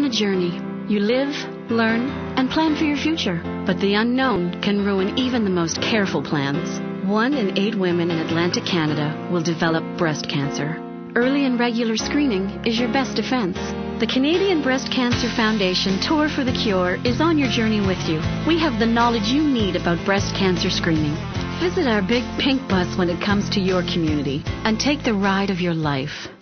on a journey. You live, learn, and plan for your future. But the unknown can ruin even the most careful plans. 1 in 8 women in Atlantic Canada will develop breast cancer. Early and regular screening is your best defense. The Canadian Breast Cancer Foundation Tour for the Cure is on your journey with you. We have the knowledge you need about breast cancer screening. Visit our big pink bus when it comes to your community and take the ride of your life.